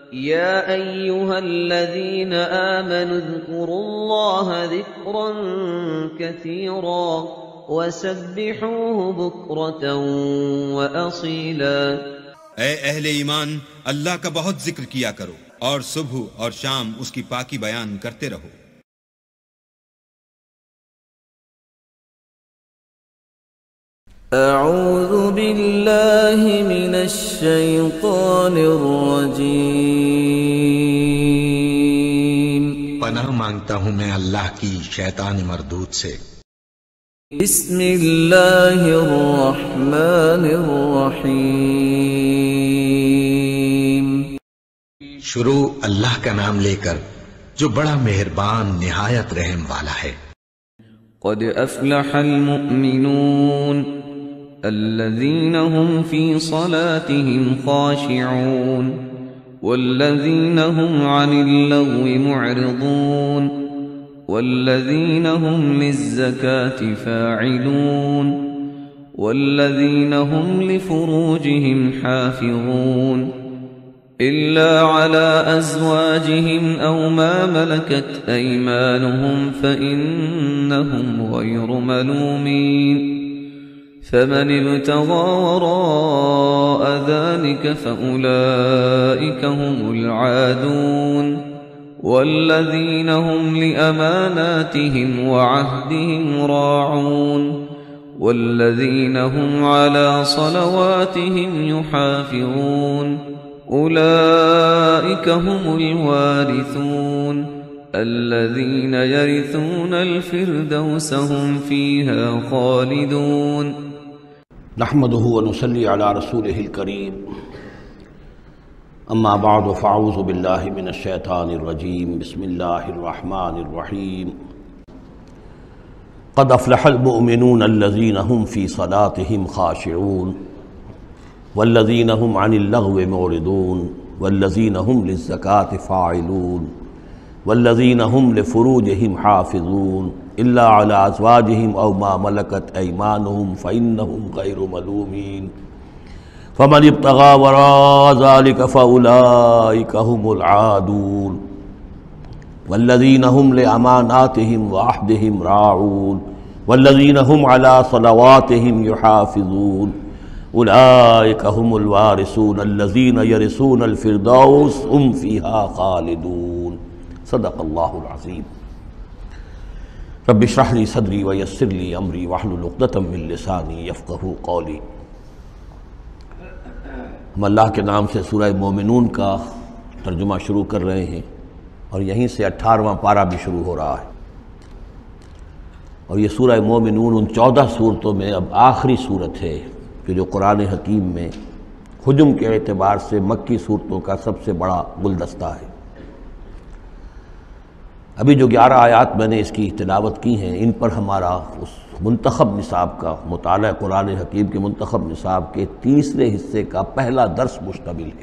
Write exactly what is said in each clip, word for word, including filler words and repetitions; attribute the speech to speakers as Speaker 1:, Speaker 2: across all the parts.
Speaker 1: يا أيها الذين آمنوا اذكروا الله ذكرا كثيرا وسبحوه بكرة وأصيلا۔
Speaker 2: اے اہل ایمان، اللہ کا بہت ذکر کیا کرو اور صبح اور شام اس کی پاکی بیان کرتے رہو۔
Speaker 3: اعوذ باللہ من الشیطان الرجیم۔
Speaker 4: پناہ مانگتا ہوں میں اللہ کی شیطان مردود سے۔
Speaker 3: بسم اللہ الرحمن الرحیم۔
Speaker 4: شروع اللہ کا نام لے کر جو بڑا مہربان نہایت رحم والا ہے۔
Speaker 3: قد افلح المؤمنون الذين هم في صلاتهم خاشعون والذين هم عن اللغو معرضون والذين هم للزكاة فاعلون والذين هم لفروجهم حافظون إلا على أزواجهم أو ما ملكت أيمانهم فإنهم غير ملومين فمن ابتغى وراء ذلك فأولئك هم العادون والذين هم لأماناتهم وعهدهم راعون والذين هم على صلواتهم يحافظون أولئك هم الوارثون الذين يرثون الفردوس هم فيها خالدون۔
Speaker 5: نحمده ونصلي على رسوله الكريم، اما بعد فاعوذ بالله من الشيطان الرجيم، بسم الله الرحمن الرحيم۔ قد افلح المؤمنون الذين هم في صلاتهم خاشعون والذين هم عن اللغو معرضون والذين هم للزكاة فاعلون والذين هم لفروجهم حافظون إلا على أزواجهم أو ما ملكت أيمانهم فإنهم غير ملومين فمن ابتغى وراء ذلك فأولئك هم العادون والذين هم لأماناتهم وعهدهم راعون والذين هم على صلواتهم يحافظون أولئك هم الوارثون الذين يرثون الفردوس هم فيها خالدون۔ صدق اللہ العظیم۔ رب اشرح لي صدری ویسر لي امری واحلل عقدۃ من لسانی یفقہوا قولی۔ ہم اللہ کے نام سے سورہ مومنون کا ترجمہ شروع کر رہے ہیں اور یہیں سے اٹھارہواں پارہ بھی شروع ہو رہا ہے، اور یہ سورہ مومنون ان چودہ صورتوں میں اب آخری صورت ہے کہ جو قرآن حکیم میں حجم کے اعتبار سے مکی صورتوں کا سب سے بڑا گلدستہ ہے۔ ابھی جو گیارہ آیات میں نے اس کی تلاوت کی ہیں، ان پر ہمارا اس منتخب نصاب کا مطالعہ قرآن حکیم کے منتخب نصاب کے تیسرے حصے کا پہلا درس مشتمل ہے۔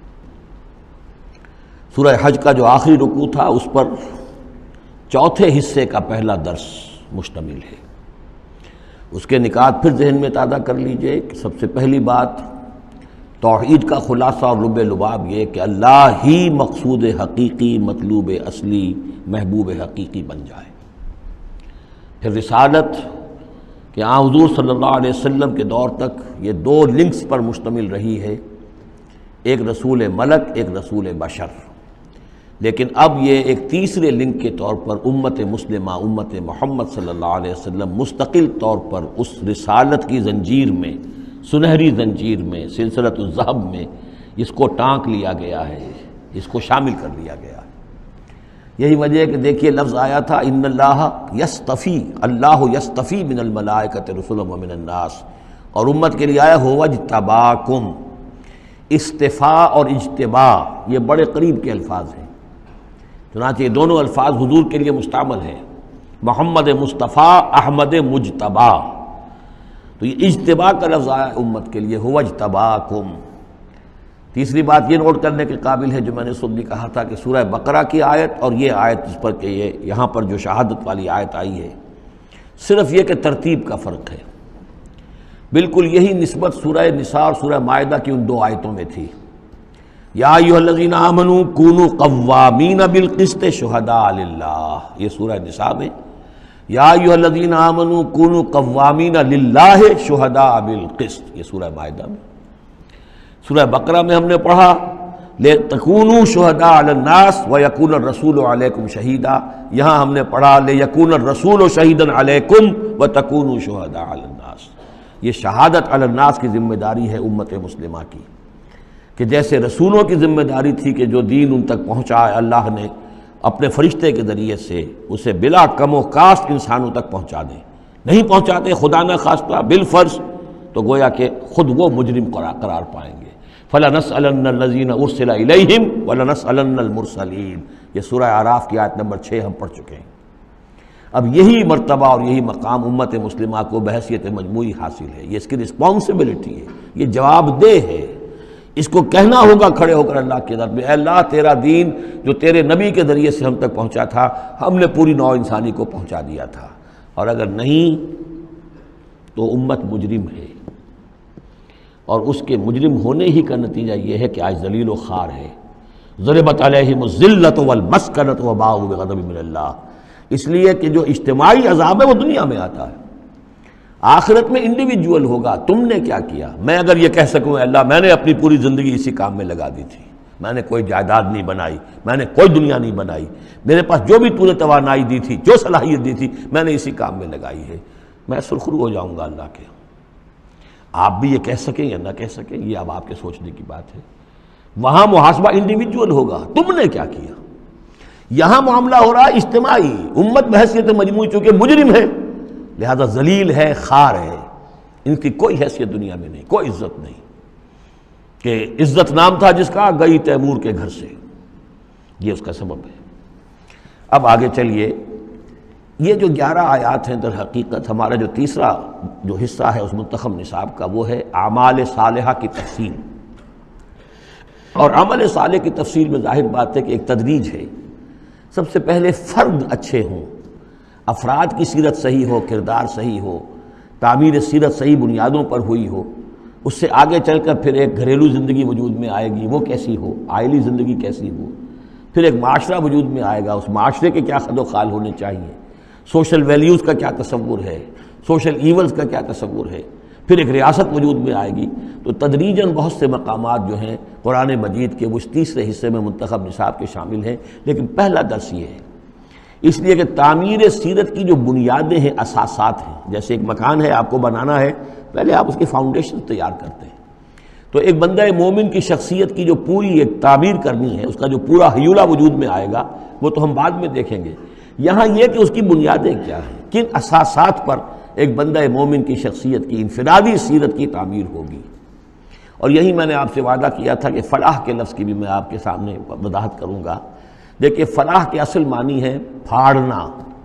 Speaker 5: سورہ حج کا جو آخری رکوع تھا اس پر چوتھے حصے کا پہلا درس مشتمل ہے۔ اس کے نکات پھر ذہن میں تازہ کر لیجئے کہ سب سے پہلی بات توحید کا خلاصہ اور لب لباب یہ کہ اللہ ہی مقصود حقیقی، مطلوب اصلی، محبوب حقیقی بن جائے۔ پھر رسالت کہ آن حضور صلی اللہ علیہ وسلم کے دور تک یہ دو لنکس پر مشتمل رہی ہے، ایک رسول ملک، ایک رسول بشر، لیکن اب یہ ایک تیسرے لنک کے طور پر امت مسلمہ، امت محمد صلی اللہ علیہ وسلم مستقل طور پر اس رسالت کی زنجیر میں، سنہری زنجیر میں، سلسلۃ الذہب میں اس کو ٹانک لیا گیا ہے، اس کو شامل کر لیا گیا ہے۔ یہی وجہ ہے کہ دیکھیے لفظ آیا تھا ان اللہ یستفی، اللہ یستفی من الملائکۃ رسلا ومن الناس، اور امت کے لیے آیا ہوا اجتباکم۔ استفاء اور اجتباء یہ بڑے قریب کے الفاظ ہیں، چنانچہ یہ دونوں الفاظ حضور کے لیے مستعمل ہیں، محمد مصطفیٰ، احمد مجتبیٰ۔ تو یہ اجتباء کا لفظ آیا امت کے لیے، ہوا اجتباکم۔ تیسری بات یہ نوٹ کرنے کے قابل ہے جو میں نے صبح بھی کہا تھا کہ سورہ بقرہ کی آیت اور یہ آیت جس پر کہ یہ یہاں پر جو شہادت والی آیت آئی ہے، صرف یہ کہ ترتیب کا فرق ہے۔ بالکل یہی نسبت سورہ نساء اور سورہ مائدہ کی ان دو آیتوں میں تھی، یا ایھا الذین آمنوا کونوا قوامین بالقسط شہداء للہ، یہ سورہ نساء میں یا ایھا الذین آمنوا کونوا قوامین للہ شہداء بالقسط، یہ سورہ مائدہ میں۔ سورہ بقرہ میں ہم نے پڑھا لِتَكُونُوا شُهَدَاءَ عَلَى النَّاسِ وَيَكُونَ الرَّسُولُ عَلَيْكُمْ شَهِيدًا، یہاں ہم نے پڑھا لِيَكُونَ الرَّسُولُ شَهِيدًا عَلَيْكُمْ وَتَكُونُوا شُهَدَاءَ عَلَى النَّاسِ۔ یہ شہادت علی الناس کی ذمہ داری ہے امت مسلمہ کی، کہ جیسے رسولوں کی ذمہ داری تھی کہ جو دین ان تک پہنچائے اللہ نے اپنے فرشتے کے ذریعے سے اسے بلا کم و کاسٹ انسانوں تک پہنچا دیں، نہیں پہنچاتے خدا نہ خواستہ بالفرض تو گویا کہ خود وہ مجرم قرار پائیں گے۔ فَلَنَسْأَلَنَّ الَّذِينَ أُرْسِلَ إِلَيْهِمْ وَلَنَسْأَلَنَّ الْمُرْسَلِينَ، یہ سورہ اعراف کی آیت نمبر چھ ہم پڑھ چکے ہیں۔ اب یہی مرتبہ اور یہی مقام امت مسلمہ کو بحیثیت مجموعی حاصل ہے، یہ اس کی رسپانسبلٹی ہے، یہ جواب دہ ہے، اس کو کہنا ہوگا کھڑے ہو کر اللہ کے در میں، اے اللہ تیرا دین جو تیرے نبی کے ذریعے سے ہم تک پہنچا تھا ہم نے پوری نوع انسانی کو پہنچا دیا تھا، اور اگر نہیں تو امت مجرم ہے، اور اس کے مجرم ہونے ہی کا نتیجہ یہ ہے کہ آج ذلیل و خوار ہے۔ ضربت علیہم الذلۃ والمسکنۃ وباءوا بغضب من اللہ، اس لیے کہ جو اجتماعی عذاب ہے وہ دنیا میں آتا ہے، آخرت میں انڈیویجول ہوگا۔ تم نے کیا کیا؟ میں اگر یہ کہہ سکوں اللہ میں نے اپنی پوری زندگی اسی کام میں لگا دی تھی، میں نے کوئی جائیداد نہیں بنائی، میں نے کوئی دنیا نہیں بنائی، میرے پاس جو بھی تو نے توانائی دی تھی، جو صلاحیت دی تھی میں نے اسی کام میں لگائی ہے، میں سرخرو ہو جاؤں گا اللہ کے۔ آپ بھی یہ کہہ سکیں یا نہ کہہ سکیں یہ اب آپ کے سوچنے کی بات ہے، وہاں محاسبہ انڈیویجول ہوگا، تم نے کیا کیا۔ یہاں معاملہ ہو رہا ہے اجتماعی، امت بحیثیت مجموعی چونکہ مجرم ہے لہذا ذلیل ہے، خار ہے، ان کی کوئی حیثیت دنیا میں نہیں، کوئی عزت نہیں، کہ عزت نام تھا جس کا گئی تیمور کے گھر سے، یہ اس کا سبب ہے۔ اب آگے چلیے، یہ جو گیارہ آیات ہیں در حقیقت ہمارا جو تیسرا جو حصہ ہے اس منتخب نصاب کا وہ ہے اعمال صالحہ کی تفصیل، اور عمل صالح کی تفصیل میں ظاہر بات ہے کہ ایک تدریج ہے۔ سب سے پہلے فرد اچھے ہوں، افراد کی سیرت صحیح ہو، کردار صحیح ہو، تعمیر سیرت صحیح بنیادوں پر ہوئی ہو، اس سے آگے چل کر پھر ایک گھریلو زندگی وجود میں آئے گی، وہ کیسی ہو، عائلی زندگی کیسی ہو، پھر ایک معاشرہ وجود میں آئے گا، اس معاشرے کے کیا خد و خال ہونے چاہیے، سوشل ویلیوز کا کیا تصور ہے، سوشل ایونز کا کیا تصور ہے، پھر ایک ریاست وجود میں آئے گی۔ تو تدریجاً بہت سے مقامات جو ہیں قرآن مجید کے وہ اس تیسرے حصے میں منتخب نصاب کے شامل ہیں، لیکن پہلا درس یہ ہے، اس لیے کہ تعمیر سیرت کی جو بنیادیں ہیں، اساسات ہیں، جیسے ایک مکان ہے آپ کو بنانا ہے پہلے آپ اس کی فاؤنڈیشن تیار کرتے ہیں، تو ایک بندہ مومن کی شخصیت کی جو پوری ایک تعمیر کرنی ہے، اس کا جو پورا حیولہ وجود میں آئے گا وہ تو ہم بعد میں دیکھیں گے، یہاں یہ کہ اس کی بنیادیں کیا ہیں، کن اساسات پر ایک بندہ مومن کی شخصیت کی انفرادی سیرت کی تعمیر ہوگی۔ اور یہی میں نے آپ سے وعدہ کیا تھا کہ فلاح کے لفظ کی بھی میں آپ کے سامنے وضاحت کروں گا۔ دیکھیے فلاح کے اصل معنی ہے پھاڑنا،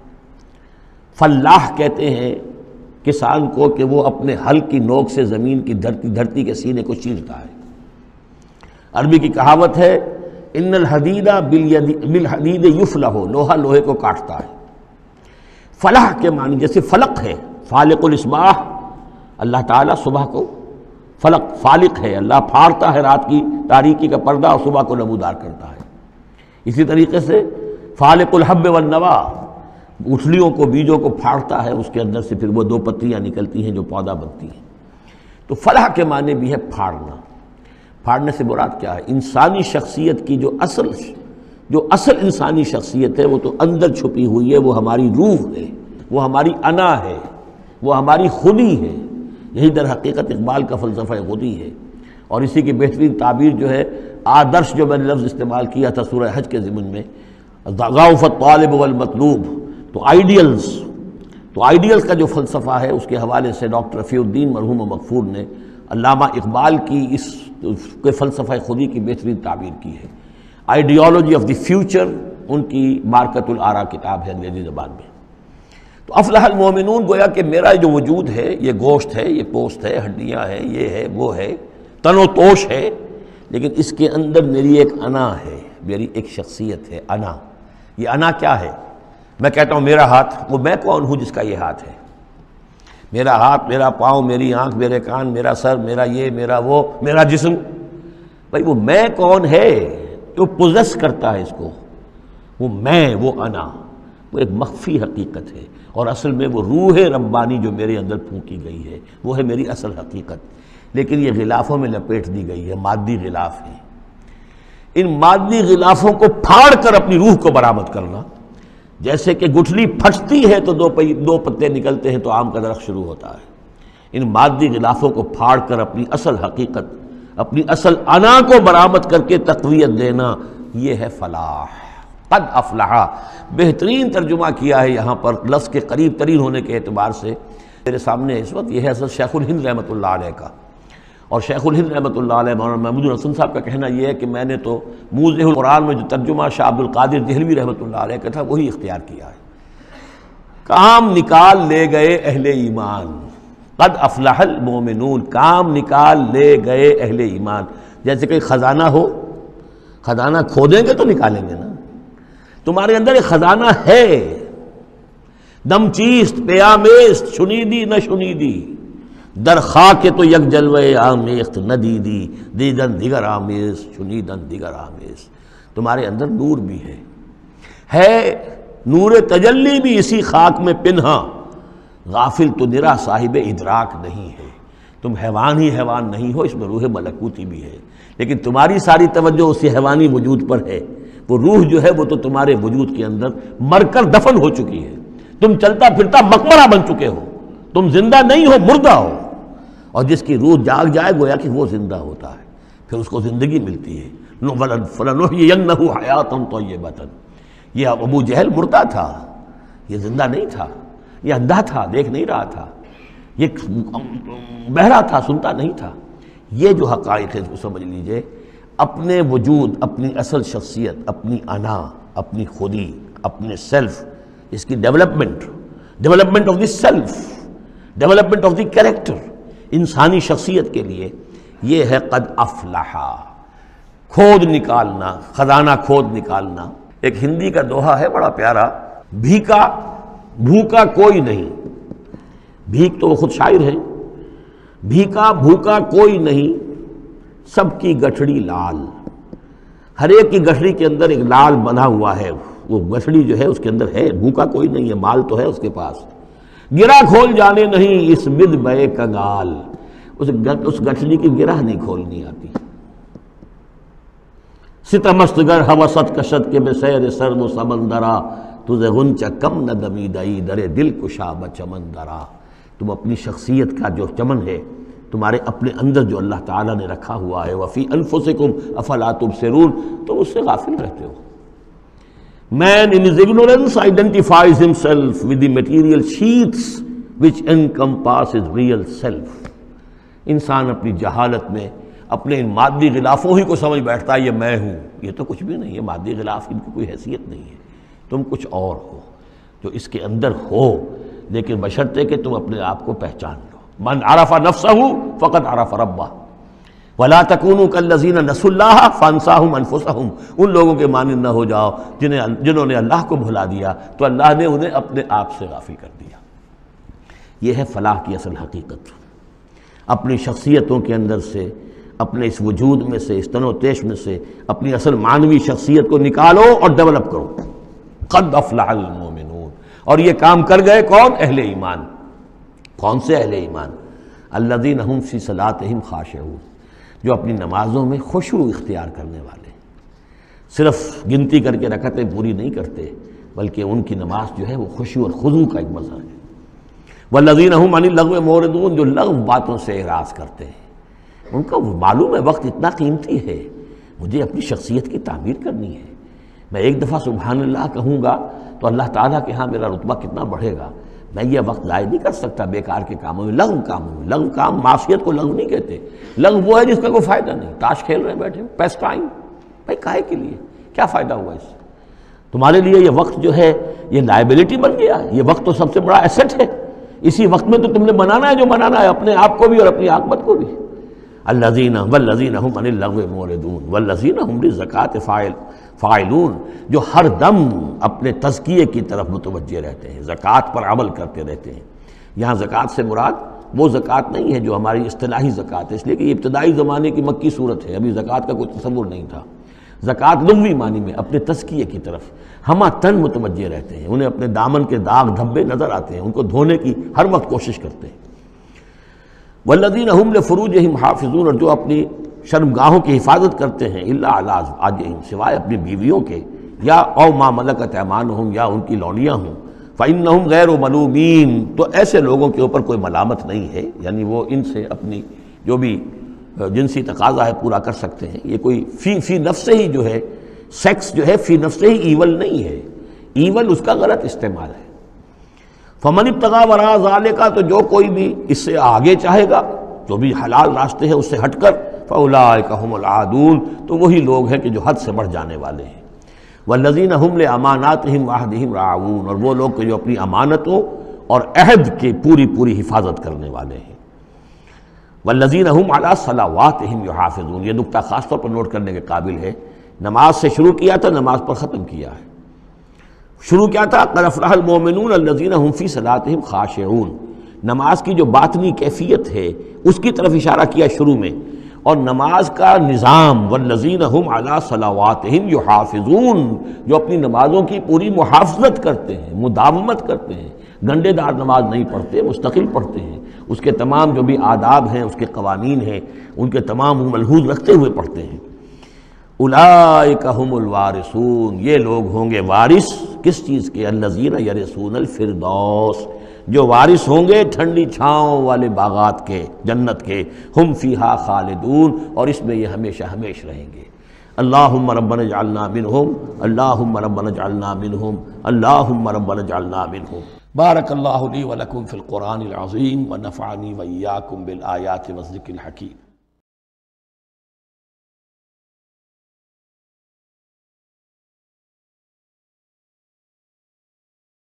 Speaker 5: فلاح کہتے ہیں کسان کو کہ وہ اپنے ہل کی نوک سے زمین کی دھرتی دھرتی کے سینے کو چیرتا ہے۔ عربی کی کہاوت ہے ان الحدید بالحدید یفلح، لوہا لوہے کو کاٹتا ہے۔ فلاح کے معنی جیسے فلق ہے، فالق الاصباح، اللہ تعالیٰ صبح کو فلق فالق ہے، اللہ پھاڑتا ہے رات کی تاریکی کا پردہ اور صبح کو نمودار کرتا ہے۔ اسی طریقے سے فالق الحب والنوا، گٹھلیوں کو بیجوں کو پھاڑتا ہے، اس کے اندر سے پھر وہ دو پتیاں نکلتی ہیں جو پودا بنتی ہیں۔ تو فلاح کے معنی بھی ہے پھاڑنا۔ پھاڑنے سے مراد کیا ہے؟ انسانی شخصیت کی جو اصل جو اصل انسانی شخصیت ہے وہ تو اندر چھپی ہوئی ہے، وہ ہماری روح ہے، وہ ہماری انا ہے، وہ ہماری خودی ہے۔ یہی در حقیقت اقبال کا فلسفہ خودی ہے، اور اسی کی بہترین تعبیر جو ہے آدرش جو میں نے لفظ استعمال کیا تھا سورہ حج کے ضمن میں، ضعف الطالب والمطلوب، تو آئیڈیلز تو آئیڈیلز کا جو فلسفہ ہے اس کے حوالے سے ڈاکٹر رفیع الدین مرحوم و مغفور نے علامہ اقبال کی اس کے فلسفہ خودی کی بہترین تعبیر کی ہے۔ آئیڈیالوجی آف دی فیوچر ان کی مارکت الآراء کتاب ہے انگریزی زبان میں۔ تو افلح المومنون، گویا کہ میرا جو وجود ہے یہ گوشت ہے، یہ پوست ہے، ہڈیاں ہیں، یہ ہے وہ ہے، تن و توش ہے، لیکن اس کے اندر میری ایک انا ہے، میری ایک شخصیت ہے، انا۔ یہ انا کیا ہے؟ میں کہتا ہوں میرا ہاتھ، وہ میں کون ہوں جس کا یہ ہاتھ ہے؟ میرا ہاتھ، میرا پاؤں، میری آنکھ، میرے کان، میرا سر، میرا یہ، میرا وہ، میرا جسم، بھائی وہ میں کون ہے جو پوزیس کرتا ہے اس کو؟ وہ میں، وہ انا، وہ ایک مخفی حقیقت ہے، اور اصل میں وہ روح ربانی جو میرے اندر پھونکی گئی ہے وہ ہے میری اصل حقیقت، لیکن یہ غلافوں میں لپیٹ دی گئی ہے، مادی غلاف ہے۔ ان مادی غلافوں کو پھاڑ کر اپنی روح کو برآمد کرنا، جیسے کہ گٹھلی پھٹتی ہے تو دو پئی دو پتے نکلتے ہیں تو آم کا درخت شروع ہوتا ہے، ان مادی غلافوں کو پھاڑ کر اپنی اصل حقیقت، اپنی اصل انا کو برآمد کر کے تقویت دینا، یہ ہے فلاح۔ قد افلح، بہترین ترجمہ کیا ہے یہاں پر لفظ کے قریب ترین ہونے کے اعتبار سے میرے سامنے اس وقت، یہ ہے حضرت شیخ الہند رحمۃ اللہ علیہ کا۔ اور شیخ الہند رحمۃ اللہ علیہ مولانا محمود الحسن صاحب کا کہنا یہ ہے کہ میں نے تو موضح القرآن میں جو ترجمہ شاہ عبد القادر دہلوی رحمۃ اللہ علیہ کا تھا وہی اختیار کیا ہے۔ کام نکال لے گئے اہل ایمان، قد افلح المومنون، کام نکال لے گئے اہل ایمان۔ جیسے کہ خزانہ ہو، خزانہ کھودیں گے تو نکالیں گے نا، تمہارے اندر ایک خزانہ ہے، دم چیست پیامیست، شنیدی نہ شنیدی، در خاک تو یک جلوہ آمیخت نہ دیدی، دیدن دیگر آمیز شنیدن دیگر آمیز۔ تمہارے اندر نور بھی ہے ہے نور تجلی بھی اسی خاک میں پنہا، غافل تو نرا صاحب ادراک نہیں ہے۔ تم حیوان ہی حیوان نہیں ہو، اس میں روح ملکوتی بھی ہے، لیکن تمہاری ساری توجہ اسی حیوانی وجود پر ہے۔ وہ روح جو ہے وہ تو تمہارے وجود کے اندر مر کر دفن ہو چکی ہے، تم چلتا پھرتا مقبرہ بن چکے ہو، تم زندہ نہیں ہو، مردہ ہو۔ اور جس کی روح جاگ جائے گویا کہ وہ زندہ ہوتا ہے، پھر اس کو زندگی ملتی ہے۔ فَلَنُحْيِيَنَّهُ حَيَاةً طَيِّبَةً۔ یہ ابو جہل مردہ تھا، یہ زندہ نہیں تھا، یہ اندھا تھا، دیکھ نہیں رہا تھا، یہ بہرا تھا، سنتا نہیں تھا۔ یہ جو حقائق ہے اس کو سمجھ لیجئے، اپنے وجود، اپنی اصل شخصیت، اپنی انا، اپنی خودی، اپنے سیلف، اس کی development, development of the self, development of the character, انسانی شخصیت کے لیے یہ ہے قد افلح، کھود نکالنا، خزانہ کھود نکالنا۔ ایک ہندی کا دوہا ہے بڑا پیارا، بھیکا بھوکا کوئی نہیں، بھیک تو وہ خود شاعر ہے، بھیکا بھوکا کوئی نہیں، سب کی گٹھڑی لال۔ ہر ایک کی گٹھڑی کے اندر ایک لال بنا ہوا ہے، وہ گٹھڑی جو ہے اس کے اندر ہے، بھوکا کوئی نہیں ہے، مال تو ہے اس کے پاس۔ گرہ کھول جانے نہیں اس بد بے کنگال، اس گٹھڑی کی گرہ نہیں کھولنی آتی۔ ستمست گر ہوست کشت کے بے سیر سرد و سمندرا، تجھے غنچہ کم نہ دمیدائی درے دل کشا بچمندرا۔ تم اپنی شخصیت کا جو چمن ہے تمہارے اپنے اندر جو اللہ تعالیٰ نے رکھا ہوا ہے، وفی انفسکم افلا تبصرون، تم اس سے غافل رہتے ہو۔ Man in his ignorance identifies himself with the material sheaths which encompass his real self۔ انسان اپنی جہالت میں اپنے ان مادی غلافوں ہی کو سمجھ بیٹھتا ہے یہ میں ہوں، یہ تو کچھ بھی نہیں ہے، مادی غلاف ان کی کوئی حیثیت نہیں ہے، تم کچھ اور ہو جو اس کے اندر ہو، لیکن بشرطے کہ تم اپنے آپ کو پہچان لو۔ من عرف نفسہ فقد عرف ربہ ولا تکونوا کالذین نسوا اللہ فانساہم انفسہم۔ ان لوگوں کے مانند نہ ہو جاؤ جنہیں جنہوں نے اللہ کو بھلا دیا تو اللہ نے انہیں اپنے آپ سے غافل کر دیا۔ یہ ہے فلاح کی اصل حقیقت۔ اپنی شخصیتوں کے اندر سے، اپنے اس وجود میں سے، اس تن و تیش میں سے اپنی اصل معنوی شخصیت کو نکالو اور ڈیولپ کرو۔ قد افلح المومنون۔ اور یہ کام کر گئے کون؟ اہل ایمان۔ کون سے اہل ایمان؟ الذین هم فی صلاتہم خاشعون، جو اپنی نمازوں میں خشوع اختیار کرنے والے، صرف گنتی کر کے رکعتیں پوری نہیں کرتے بلکہ ان کی نماز جو ہے وہ خشوع اور خضوع کا ایک مظہر ہے۔ والذین هم عن اللغو معرضون، جو لغو باتوں سے اعراض کرتے ہیں، ان کا معلوم ہے وقت اتنا قیمتی ہے، مجھے اپنی شخصیت کی تعمیر کرنی ہے، میں ایک دفعہ سبحان اللہ کہوں گا تو اللہ تعالیٰ کے ہاں میرا رتبہ کتنا بڑھے گا، میں یہ وقت ضائع نہیں کر سکتا بیکار کے کاموں میں، لغو کاموں میں۔ لغو کام، معصیت کو لغو نہیں کہتے، لغو وہ ہے جس کا کوئی فائدہ نہیں، تاش کھیل رہے بیٹھے پیس ٹائم، بھائی کاہے کے لیے، کیا فائدہ ہوا اس سے؟ تمہارے لیے یہ وقت جو ہے یہ لائبلٹی بن گیا، یہ وقت تو سب سے بڑا ایسٹ ہے، اسی وقت میں تو تم نے بنانا ہے جو بنانا ہے، اپنے آپ کو بھی اور اپنی عاقبت کو بھی۔ الذین والذین هم عن اللغو معرضون والذین هم للزکاۃ فاعل فاعلون، جو ہر دم اپنے تزکیے کی طرف متوجہ رہتے ہیں، زکوٰۃ پر عمل کرتے رہتے ہیں۔ یہاں زکوٰۃ سے مراد وہ زکوٰۃ نہیں ہے جو ہماری اصطلاحی زکوٰۃ ہے، اس لیے کہ یہ ابتدائی زمانے کی مکی صورت ہے، ابھی زکوٰۃ کا کوئی تصور نہیں تھا۔ زکوٰۃ لغوی معنی میں اپنے تزکیے کی طرف ہمہ تن متوجہ رہتے ہیں، انہیں اپنے دامن کے داغ دھبے نظر آتے ہیں، ان کو دھونے کی ہر وقت کوشش کرتے ہیں۔ والذین هم لفروجہم حافظون، اور جو اپنی شرمگاہوں کی حفاظت کرتے ہیں، الا علی ازواجہم، سوائے اپنی بیویوں کے، یا او ما ملکت ایمانہم، یا ان کی لونیاں ہوں، فإنہم غیر ملومین، تو ایسے لوگوں کے اوپر کوئی ملامت نہیں ہے، یعنی وہ ان سے اپنی جو بھی جنسی تقاضا ہے پورا کر سکتے ہیں۔ یہ کوئی فی فی نفس ہی جو ہے سیکس جو ہے فی نفس ہی ایول نہیں ہے، ایول اس کا غلط استعمال ہے۔ فمن ابتغى وراء ذلك، تو جو کوئی بھی اس سے آگے چاہے گا، جو بھی حلال راستے ہیں اس سے ہٹ کر، فاولئک هم العادون، تو وہی لوگ ہیں کہ جو حد سے بڑھ جانے والے ہیں۔ والذین هم لاماناتهم وعهدهم راعون، اور وہ لوگ کہ جو اپنی امانتوں اور عہد کی پوری پوری حفاظت کرنے والے ہیں۔ والذین هم علی صلواتهم یحافظون، یہ نکتہ خاص طور پر نوٹ کرنے کے قابل ہے، نماز سے شروع کیا تھا، نماز پر ختم کیا ہے۔ شروع کیا تھا قد افلح المؤمنون الذین هم فی صلاتهم خاشعون، نماز کی جو باطنی کیفیت ہے اس کی طرف اشارہ کیا شروع میں، اور نماز کا نظام والذین هم علی صلواتهم یحافظون، جو اپنی نمازوں کی پوری محافظت کرتے ہیں، مداومت کرتے ہیں، گنڈے دار نماز نہیں پڑھتے، مستقل پڑھتے ہیں، اس کے تمام جو بھی آداب ہیں، اس کے قوانین ہیں، ان کے تمام ملحوظ رکھتے ہوئے پڑھتے ہیں۔ اولئک هم الوارثون، یہ لوگ ہوں گے وارث کس چیز کے؟ الذین یرثون الفردوس، جو وارث ہوں گے ٹھنڈی چھاؤں والے باغات کے، جنت کے، ہم فیہا خالدون، اور اس میں یہ ہمیشہ ہمیش رہیں گے۔ اللہم ربنا اجعلنا منہم، اللہم ربنا اجعلنا منہم، اللہم ربنا اجعلنا منہم۔ بارک اللہ لی ولکم فی القرآن العظیم ونفعنی وإیاکم بالآیات والذکر الحکیم۔